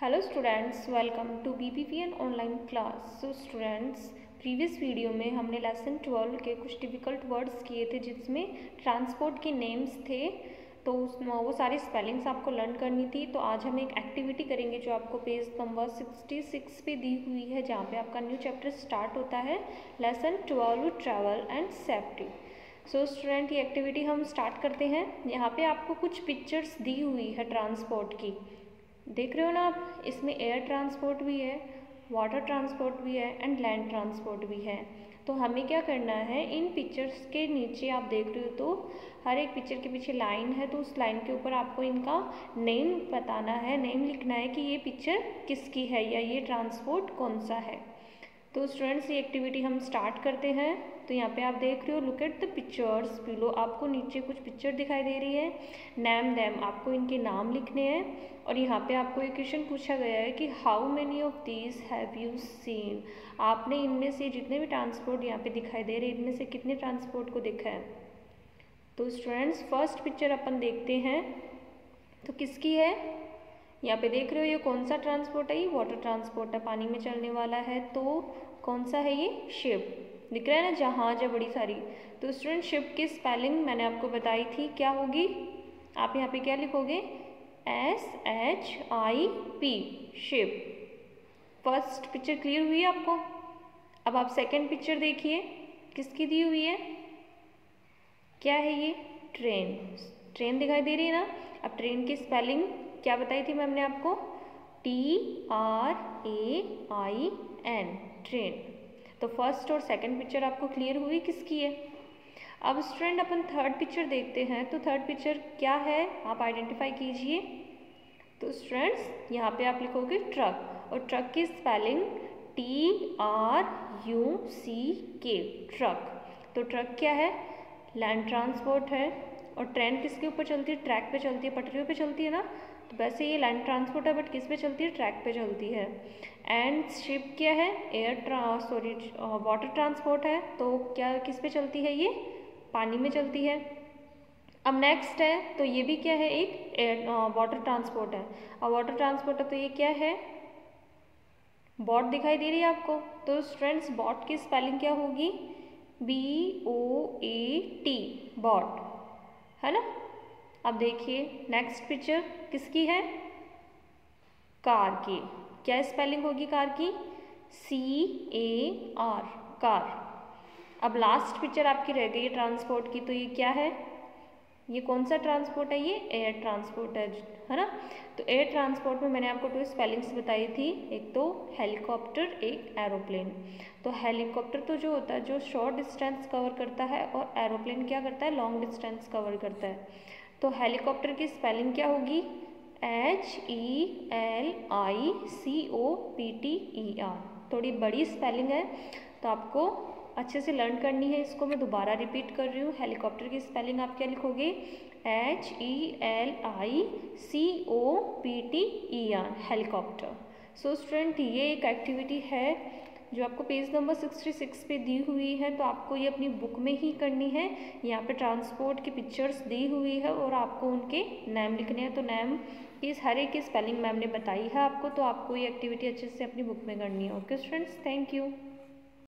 Hello students, welcome to BPVN online class. So students, previous video में हमने lesson 12 के कुछ डिफ़िकल्ट वर्ड्स किए थे जिसमें ट्रांसपोर्ट के नेम्स थे, तो वो सारी स्पेलिंग्स आपको लर्न करनी थी। तो आज हम एक एक्टिविटी करेंगे जो आपको पेज नंबर 66 पे दी हुई है, जहाँ पे आपका न्यू चैप्टर स्टार्ट होता है, lesson 12 travel and safety. So student, ये एक्टिविटी हम स्टार्ट करते हैं। यहाँ पे आपको कुछ पिक्चर्स दी हुई है ट्रांसपोर्ट की, देख रहे हो ना आप। इसमें एयर ट्रांसपोर्ट भी है, वाटर ट्रांसपोर्ट भी है एंड लैंड ट्रांसपोर्ट भी है। तो हमें क्या करना है, इन पिक्चर्स के नीचे आप देख रहे हो तो हर एक पिक्चर के पीछे लाइन है, तो उस लाइन के ऊपर आपको इनका नेम बताना है, नेम लिखना है कि ये पिक्चर किसकी है या ये ट्रांसपोर्ट कौन सा है। तो स्टूडेंट्स, ये एक्टिविटी हम स्टार्ट करते हैं। तो यहाँ पे आप देख रहे हो, look at the pictures below. आपको नीचे कुछ पिक्चर दिखाई दे रही है, नेम देम, आपको इनके नाम लिखने हैं। और यहाँ पे आपको एक क्वेश्चन पूछा गया है कि how many of these have you seen. आपने इनमें से जितने भी ट्रांसपोर्ट यहाँ पे दिखाई दे रहे हैं, इनमें से कितने ट्रांसपोर्ट को देखा है। तो स्टूडेंट्स, फर्स्ट पिक्चर अपन देखते हैं, तो किसकी है। यहाँ पे देख रहे हो, ये कौन सा ट्रांसपोर्ट है, ये वाटर ट्रांसपोर्ट है, पानी में चलने वाला है। तो कौन सा है ये, शिप। दिख रहा है ना, जहाज है बड़ी सारी। तो स्टूडेंट, शिप की स्पेलिंग मैंने आपको बताई थी, क्या होगी। आप यहाँ पे क्या लिखोगे, SHIP, ship. First picture clear हुई है आपको। अब आप सेकंड पिक्चर देखिए, किसकी दी हुई है, क्या है ये, ट्रेन। ट्रेन दिखाई दे रही है ना। अब ट्रेन की स्पेलिंग क्या बताई थी मैम ने आपको, TRAIN, ट्रेन। तो फर्स्ट और सेकंड पिक्चर आपको क्लियर हुई किसकी है। अब स्टूडेंट, अपन थर्ड पिक्चर देखते हैं। तो थर्ड पिक्चर क्या है, आप आइडेंटिफाई कीजिए। तो स्टूडेंट्स, यहाँ पे आप लिखोगे ट्रक, और ट्रक की स्पेलिंग TRUCK, ट्रक। तो ट्रक क्या है, लैंड ट्रांसपोर्ट है। और ट्रेन किसके ऊपर चलती है, ट्रैक पे चलती है, पटरियों पे चलती है ना। तो वैसे ये लैंड ट्रांसपोर्ट है, बट किस पे चलती है, ट्रैक पे चलती है। एंड शिप क्या है, वाटर ट्रांसपोर्ट है। तो क्या किस पे चलती है, ये पानी में चलती है। अब नेक्स्ट है, तो ये भी क्या है, एक वाटर ट्रांसपोर्ट है। और वाटर ट्रांसपोर्ट है, तो ये क्या है, बोट दिखाई दे रही है आपको। तो स्टूडेंट्स, बोट की स्पेलिंग क्या होगी, BOAT, बोट, है ना। अब देखिए नेक्स्ट पिक्चर किसकी है, कार की। क्या स्पेलिंग होगी कार की, CAR, कार। अब लास्ट पिक्चर आपकी रह गई ट्रांसपोर्ट की। तो ये क्या है, ये कौन सा ट्रांसपोर्ट है, ये एयर ट्रांसपोर्ट है ना। तो एयर ट्रांसपोर्ट में मैंने आपको 2 स्पेलिंग्स बताई थी, एक तो हेलीकॉप्टर, एक एरोप्लेन। तो हेलीकॉप्टर तो जो होता है, जो शॉर्ट डिस्टेंस कवर करता है, और एरोप्लेन क्या करता है, लॉन्ग डिस्टेंस कवर करता है। तो हेलीकॉप्टर की स्पेलिंग क्या होगी, HELICOPTER, थोड़ी बड़ी स्पेलिंग है, तो आपको अच्छे से लर्न करनी है। इसको मैं दोबारा रिपीट कर रही हूँ। हेलीकॉप्टर की स्पेलिंग आप क्या लिखोगे, HELICOPTER, हेलीकॉप्टर। सो स्टूडेंट, ये एक एक्टिविटी है जो आपको पेज नंबर 66 पे दी हुई है। तो आपको ये अपनी बुक में ही करनी है। यहाँ पे ट्रांसपोर्ट की पिक्चर्स दी हुई है और आपको उनके नाम लिखने हैं। तो नाम इस हर एक की स्पेलिंग मैम ने बताई है आपको, तो आपको ये एक्टिविटी अच्छे से अपनी बुक में करनी है। Okay students, thank you.